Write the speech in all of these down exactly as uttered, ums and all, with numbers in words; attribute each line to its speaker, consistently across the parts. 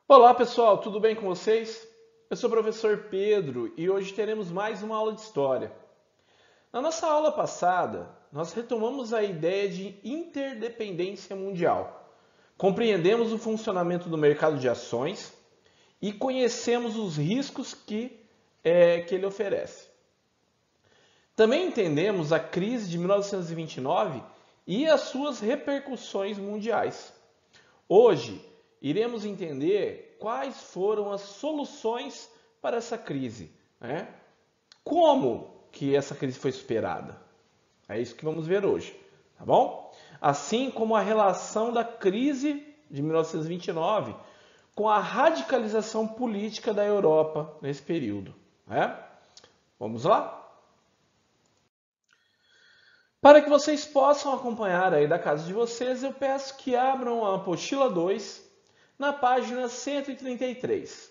Speaker 1: Olá pessoal, tudo bem com vocês? Eu sou o professor Pedro e hoje teremos mais uma aula de História. Na nossa aula passada, nós retomamos a ideia de interdependência mundial. Compreendemos o funcionamento do mercado de ações e conhecemos os riscos que, é, que ele oferece. Também entendemos a crise de mil novecentos e vinte e nove e as suas repercussões mundiais. Hoje, iremos entender quais foram as soluções para essa crise, né? Como que essa crise foi superada? É isso que vamos ver hoje, tá bom? Assim como a relação da crise de mil novecentos e vinte e nove com a radicalização política da Europa nesse período, né? Vamos lá? Para que vocês possam acompanhar aí da casa de vocês, eu peço que abram a apostila dois na página cento e trinta e três.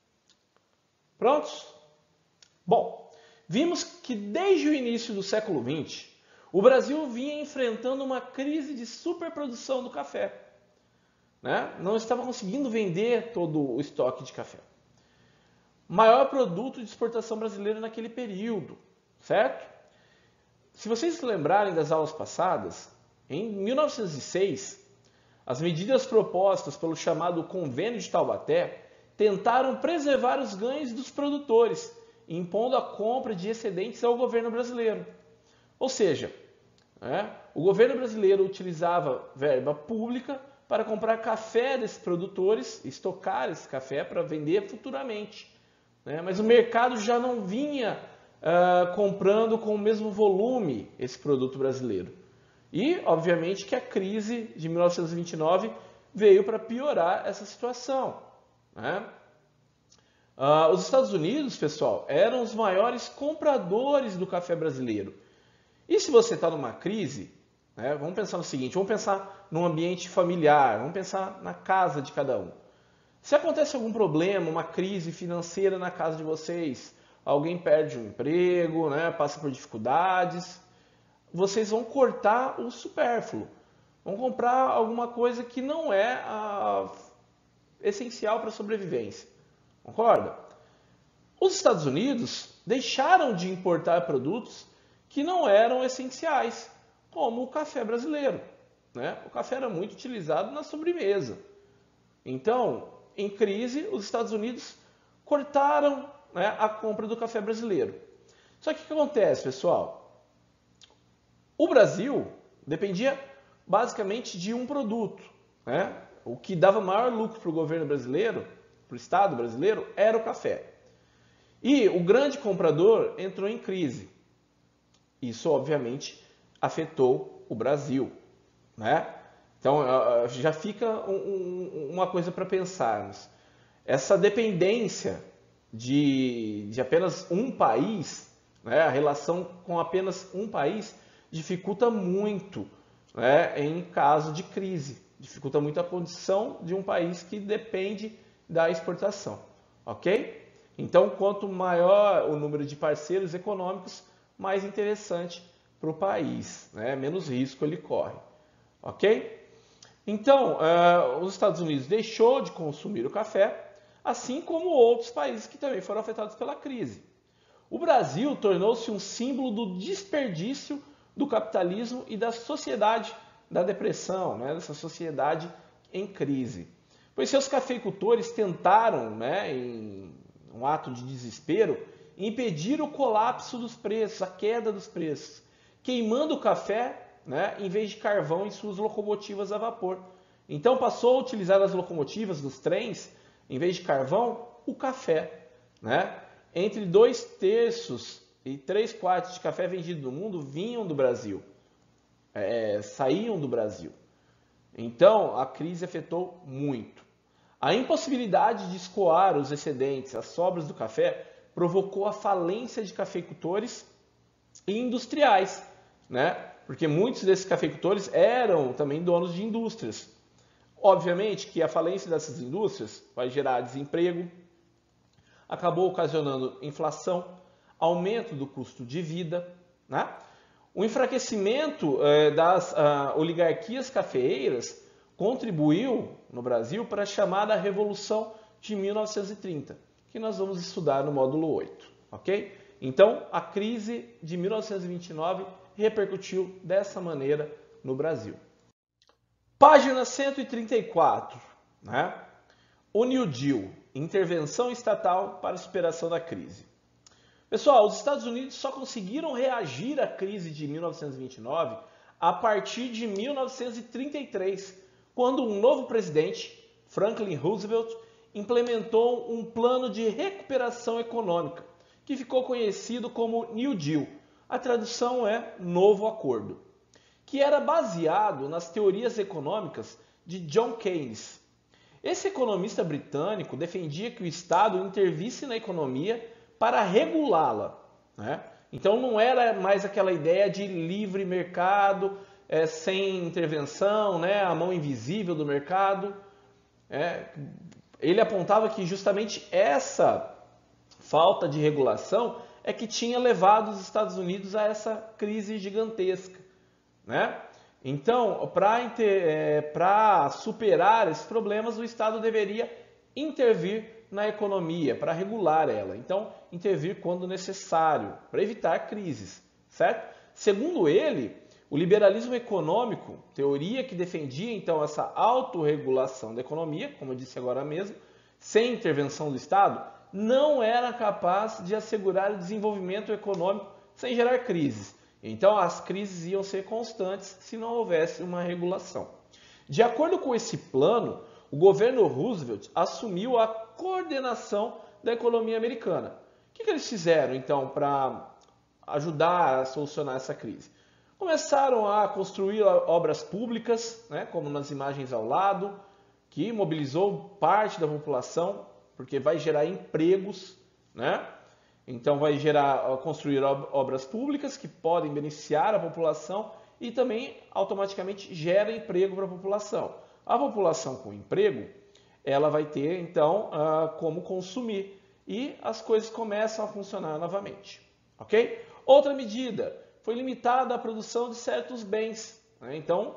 Speaker 1: Prontos? Bom, vimos que desde o início do século vinte, o Brasil vinha enfrentando uma crise de superprodução do café, né? Não estava conseguindo vender todo o estoque de café. Maior produto de exportação brasileiro naquele período, certo? Se vocês se lembrarem das aulas passadas, em mil novecentos e seis, as medidas propostas pelo chamado Convênio de Taubaté tentaram preservar os ganhos dos produtores, impondo a compra de excedentes ao governo brasileiro. Ou seja, né, o governo brasileiro utilizava verba pública para comprar café desses produtores, estocar esse café para vender futuramente. Né, mas o mercado já não vinha uh, comprando com o mesmo volume esse produto brasileiro. E, obviamente, que a crise de mil novecentos e vinte e nove veio para piorar essa situação, né? Uh, os Estados Unidos, pessoal, eram os maiores compradores do café brasileiro. E se você está numa crise, né, vamos pensar no seguinte, vamos pensar num ambiente familiar, vamos pensar na casa de cada um. Se acontece algum problema, uma crise financeira na casa de vocês, alguém perde um emprego, né, passa por dificuldades, vocês vão cortar o supérfluo. Vão comprar alguma coisa que não é a, essencial para a sobrevivência. Concorda? Os Estados Unidos deixaram de importar produtos que não eram essenciais, como o café brasileiro, né? O café era muito utilizado na sobremesa. Então, em crise, os Estados Unidos cortaram, né, a compra do café brasileiro. Só que o que acontece, pessoal? O Brasil dependia basicamente de um produto, né? O que dava maior lucro para o governo brasileiro, para o Estado brasileiro, era o café. E o grande comprador entrou em crise. Isso, obviamente, afetou o Brasil, né? Então, já fica um, um, uma coisa para pensarmos. Essa dependência de, de apenas um país, né? A relação com apenas um país, dificulta muito, né, em caso de crise. Dificulta muito a condição de um país que depende da exportação. Ok? Então, quanto maior o número de parceiros econômicos, mais interessante para o país, né? Menos risco ele corre. Ok? Então, uh, os Estados Unidos deixou de consumir o café, assim como outros países que também foram afetados pela crise. O Brasil tornou-se um símbolo do desperdício do capitalismo e da sociedade da depressão, né, dessa sociedade em crise. Pois seus cafeicultores tentaram, né, em um ato de desespero, impedir o colapso dos preços, a queda dos preços, queimando o café, né, em vez de carvão em suas locomotivas a vapor. Então passou a utilizar as locomotivas dos trens, em vez de carvão, o café. Né? Entre dois terços e três quartos de café vendido no mundo vinham do Brasil, é, saíam do Brasil. Então, a crise afetou muito. A impossibilidade de escoar os excedentes, as sobras do café, provocou a falência de cafeicultores e industriais, né? Porque muitos desses cafeicultores eram também donos de indústrias. Obviamente que a falência dessas indústrias vai gerar desemprego, acabou ocasionando inflação, aumento do custo de vida, né? O enfraquecimento eh, das ah, oligarquias cafeeiras contribuiu no Brasil para a chamada Revolução de mil novecentos e trinta, que nós vamos estudar no módulo oito, ok? Então, a crise de mil novecentos e vinte e nove repercutiu dessa maneira no Brasil. Página cento e trinta e quatro, né? O New Deal, intervenção estatal para a superação da crise. Pessoal, os Estados Unidos só conseguiram reagir à crise de mil novecentos e vinte e nove a partir de mil novecentos e trinta e três, quando um novo presidente, Franklin Roosevelt, implementou um plano de recuperação econômica, que ficou conhecido como New Deal. A tradução é Novo Acordo, que era baseado nas teorias econômicas de John Keynes. Esse economista britânico defendia que o Estado intervisse na economia para regulá-la, né? Então não era mais aquela ideia de livre mercado, é, sem intervenção, né? A mão invisível do mercado. É, ele apontava que justamente essa falta de regulação é que tinha levado os Estados Unidos a essa crise gigantesca, né? Então, para superar esses problemas, o Estado deveria intervir na economia, para regular ela. Então, intervir quando necessário, para evitar crises, certo? Segundo ele, o liberalismo econômico, teoria que defendia então essa autorregulação da economia, como eu disse agora mesmo, sem intervenção do Estado, não era capaz de assegurar o desenvolvimento econômico sem gerar crises. Então, as crises iam ser constantes se não houvesse uma regulação. De acordo com esse plano, o governo Roosevelt assumiu a coordenação da economia americana. O que, que eles fizeram, então, para ajudar a solucionar essa crise? Começaram a construir obras públicas, né, como nas imagens ao lado, que mobilizou parte da população, porque vai gerar empregos, né? Então vai gerar, construir obras públicas que podem beneficiar a população e também automaticamente gera emprego para a população. A população com emprego, ela vai ter então como consumir e as coisas começam a funcionar novamente, ok? Outra medida foi limitada a produção de certos bens, né? Então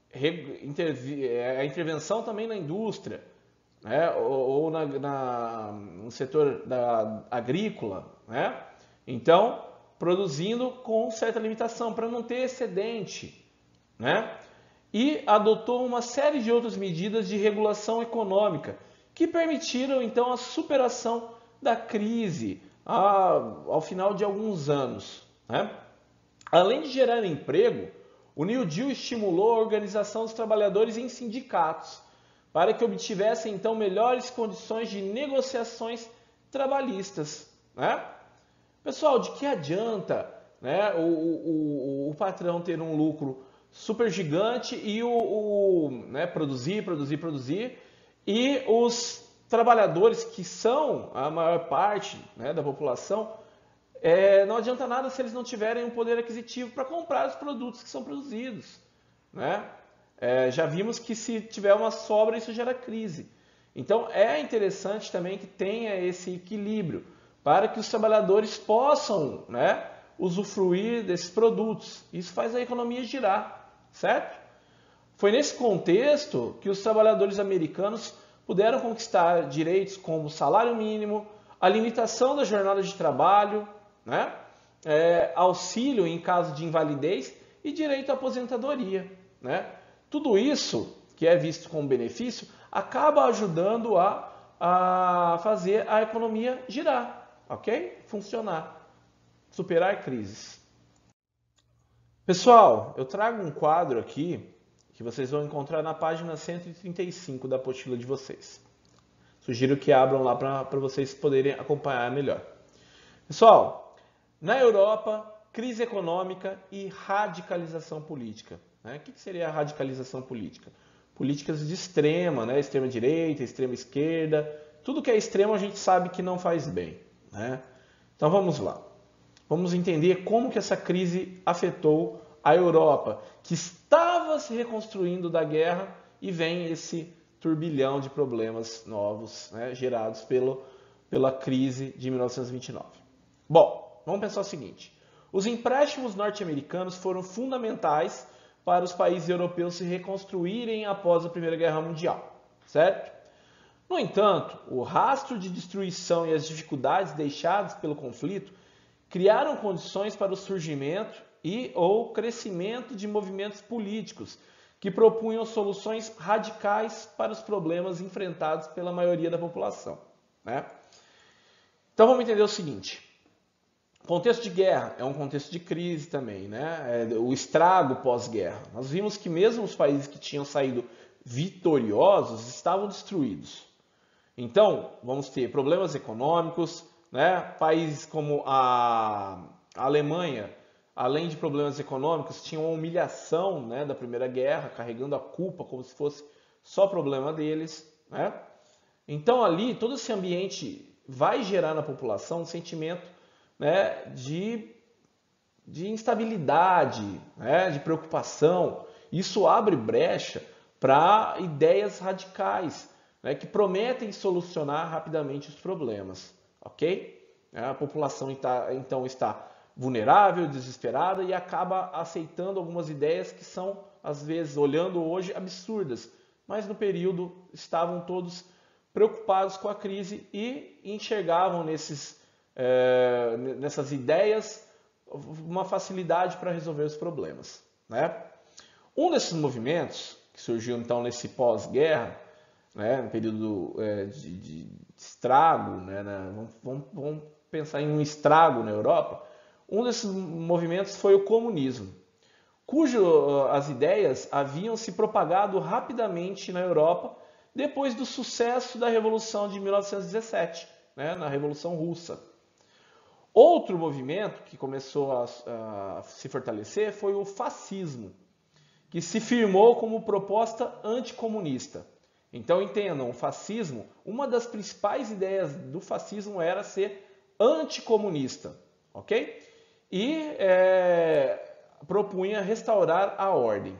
Speaker 1: a intervenção também na indústria, né? ou, ou na, na, no setor da agrícola, né? Então, produzindo com certa limitação, para não ter excedente, né? E adotou uma série de outras medidas de regulação econômica que permitiram, então, a superação da crise a, ao final de alguns anos, né? Além de gerar emprego, o New Deal estimulou a organização dos trabalhadores em sindicatos, para que obtivessem, então, melhores condições de negociações trabalhistas, né? Pessoal, de que adianta, né, o, o, o patrão ter um lucro super gigante e o, o né, produzir, produzir, produzir, e os trabalhadores, que são a maior parte, né, da população, é, não adianta nada se eles não tiverem um poder aquisitivo para comprar os produtos que são produzidos, né? É, já vimos que se tiver uma sobra, isso gera crise. Então, é interessante também que tenha esse equilíbrio para que os trabalhadores possam, né, usufruir desses produtos. Isso faz a economia girar, certo? Foi nesse contexto que os trabalhadores americanos puderam conquistar direitos como salário mínimo, a limitação da jornada de trabalho, né, é, auxílio em caso de invalidez e direito à aposentadoria, né? Tudo isso, que é visto como benefício, acaba ajudando a, a fazer a economia girar, ok? Funcionar, superar crises. Pessoal, eu trago um quadro aqui que vocês vão encontrar na página cento e trinta e cinco da apostila de vocês. Sugiro que abram lá para vocês poderem acompanhar melhor. Pessoal, na Europa, crise econômica e radicalização política. Né? O que seria a radicalização política? Políticas de extrema, né? Extrema direita, extrema esquerda. Tudo que é extremo a gente sabe que não faz bem, né? Então vamos lá. Vamos entender como que essa crise afetou a Europa, que estava se reconstruindo da guerra, e vem esse turbilhão de problemas novos, né, gerados pelo, pela crise de mil novecentos e vinte e nove. Bom, vamos pensar o seguinte. Os empréstimos norte-americanos foram fundamentais para os países europeus se reconstruírem após a Primeira Guerra Mundial, certo? No entanto, o rastro de destruição e as dificuldades deixadas pelo conflito criaram condições para o surgimento e ou crescimento de movimentos políticos que propunham soluções radicais para os problemas enfrentados pela maioria da população, né? Então vamos entender o seguinte: o contexto de guerra é um contexto de crise também, né? É o estrago pós-guerra. Nós vimos que mesmo os países que tinham saído vitoriosos estavam destruídos. Então, vamos ter problemas econômicos, né? Países como a Alemanha, além de problemas econômicos, tinham uma humilhação, né, da Primeira Guerra, carregando a culpa como se fosse só problema deles, né? Então, ali, todo esse ambiente vai gerar na população um sentimento, né, de, de instabilidade, né, de preocupação. Isso abre brecha para ideias radicais, né, que prometem solucionar rapidamente os problemas, ok? A população então está vulnerável, desesperada e acaba aceitando algumas ideias que são, às vezes, olhando hoje, absurdas, mas no período estavam todos preocupados com a crise e enxergavam nesses, é, nessas ideias uma facilidade para resolver os problemas, né? Um desses movimentos que surgiu então nesse pós-guerra, né, no período é, de, de estrago, né, né, vamos, vamos, vamos pensar em um estrago na Europa. Um desses movimentos foi o comunismo, cujo as ideias haviam se propagado rapidamente na Europa depois do sucesso da Revolução de mil novecentos e dezessete, né, na Revolução Russa. Outro movimento que começou a, a se fortalecer foi o fascismo, que se firmou como proposta anticomunista. Então entendam, o fascismo, uma das principais ideias do fascismo era ser anticomunista, ok? E é, propunha restaurar a ordem.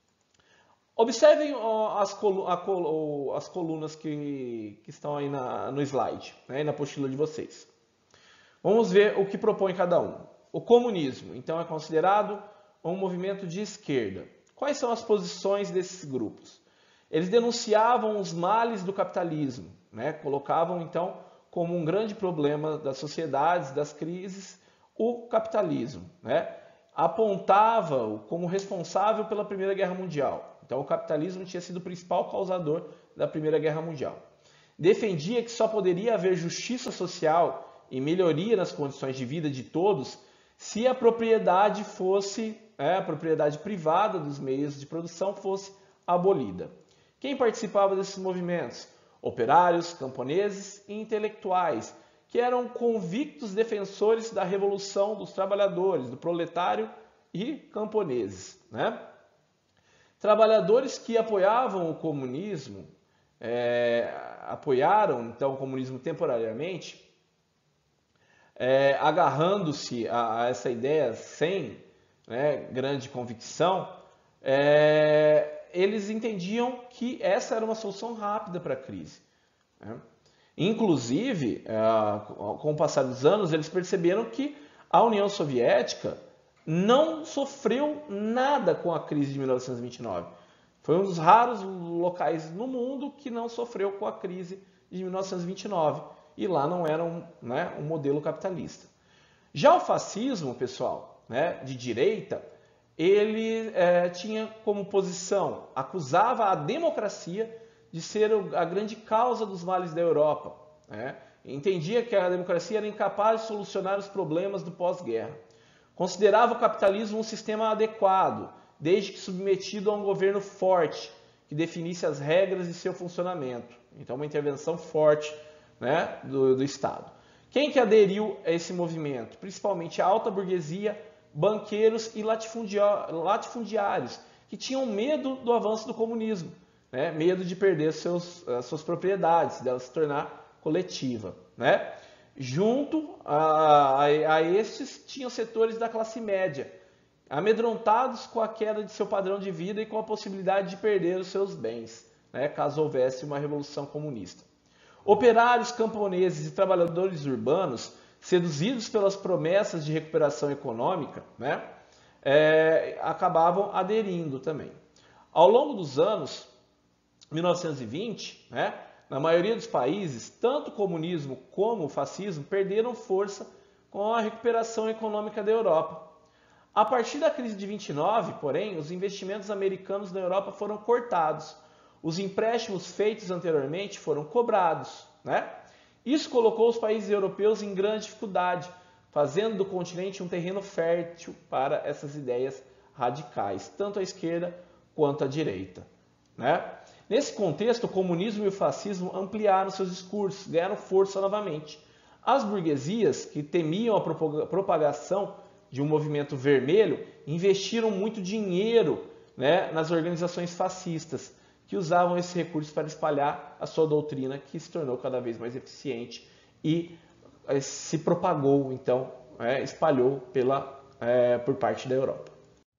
Speaker 1: Observem as, as colunas que, que estão aí na, no slide, né, na apostila de vocês. Vamos ver o que propõe cada um. O comunismo, então, é considerado um movimento de esquerda. Quais são as posições desses grupos? Eles denunciavam os males do capitalismo, né? Colocavam, então, como um grande problema das sociedades, das crises, o capitalismo, né? Apontava-o como responsável pela Primeira Guerra Mundial. Então, o capitalismo tinha sido o principal causador da Primeira Guerra Mundial. Defendia que só poderia haver justiça social e melhoria nas condições de vida de todos se a propriedade fosse, é, a propriedade privada dos meios de produção fosse abolida. Quem participava desses movimentos? Operários, camponeses e intelectuais, que eram convictos defensores da revolução dos trabalhadores, do proletário e camponeses, né? Trabalhadores que apoiavam o comunismo, é, apoiaram então o comunismo temporariamente, é, agarrando-se a, a essa ideia sem, né, grande convicção, é, eles entendiam que essa era uma solução rápida para a crise, né? Inclusive, com o passar dos anos, eles perceberam que a União Soviética não sofreu nada com a crise de mil novecentos e vinte e nove. Foi um dos raros locais no mundo que não sofreu com a crise de mil novecentos e vinte e nove. E lá não era um, né, um modelo capitalista. Já o fascismo, pessoal, né, de direita, ele é, tinha como posição, acusava a democracia de ser a grande causa dos males da Europa, né? Entendia que a democracia era incapaz de solucionar os problemas do pós-guerra. Considerava o capitalismo um sistema adequado, desde que submetido a um governo forte, que definisse as regras de seu funcionamento. Então, uma intervenção forte, né, do, do Estado. Quem que aderiu a esse movimento? Principalmente a alta burguesia, banqueiros e latifundiários, que tinham medo do avanço do comunismo, né? Medo de perder seus, as suas propriedades, dela se tornar coletiva, né? Junto a, a, a estes tinham setores da classe média, amedrontados com a queda de seu padrão de vida e com a possibilidade de perder os seus bens, né, caso houvesse uma revolução comunista. Operários, camponeses e trabalhadores urbanos, seduzidos pelas promessas de recuperação econômica, né, é, acabavam aderindo também. Ao longo dos anos mil novecentos e vinte, né, Na maioria dos países, tanto o comunismo como o fascismo perderam força com a recuperação econômica da Europa. A partir da crise de vinte e nove, porém, os investimentos americanos na Europa foram cortados. Os empréstimos feitos anteriormente foram cobrados, né? Isso colocou os países europeus em grande dificuldade, fazendo do continente um terreno fértil para essas ideias radicais, tanto à esquerda quanto à direita, né? Nesse contexto, o comunismo e o fascismo ampliaram seus discursos, ganharam força novamente. As burguesias, que temiam a propagação de um movimento vermelho, investiram muito dinheiro, né, nas organizações fascistas, que usavam esse recurso para espalhar a sua doutrina, que se tornou cada vez mais eficiente e eh, se propagou, então, é, espalhou pela, é, por parte da Europa.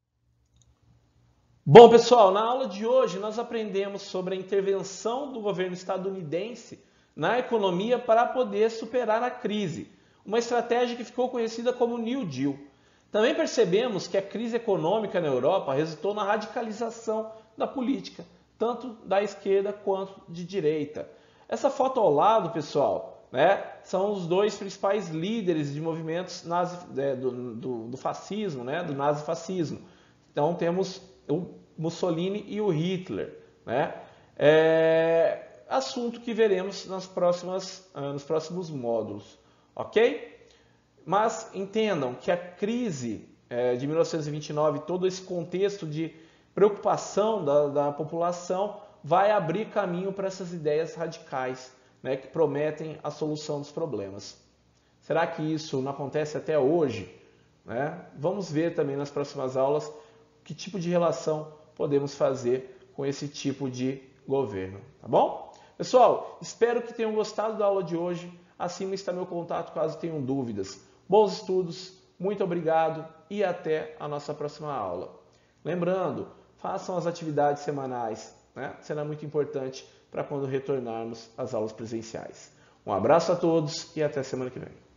Speaker 1: Bom, pessoal, na aula de hoje nós aprendemos sobre a intervenção do governo estadunidense na economia para poder superar a crise, uma estratégia que ficou conhecida como New Deal. Também percebemos que a crise econômica na Europa resultou na radicalização da política, tanto da esquerda quanto de direita. Essa foto ao lado, pessoal, né, são os dois principais líderes de movimentos nazi, é, do, do, do fascismo, né, do nazifascismo. Então temos o Mussolini e o Hitler, né? É, assunto que veremos nas próximas, nos próximos módulos, ok? Mas entendam que a crise é, de mil novecentos e vinte e nove, todo esse contexto de preocupação da, da população, vai abrir caminho para essas ideias radicais, né, que prometem a solução dos problemas. Será que isso não acontece até hoje? Né? Vamos ver também nas próximas aulas que tipo de relação podemos fazer com esse tipo de governo, tá bom? Pessoal, espero que tenham gostado da aula de hoje. Acima está meu contato caso tenham dúvidas. Bons estudos, muito obrigado e até a nossa próxima aula. Lembrando, façam as atividades semanais, né? Será muito importante para quando retornarmos às aulas presenciais. Um abraço a todos e até semana que vem.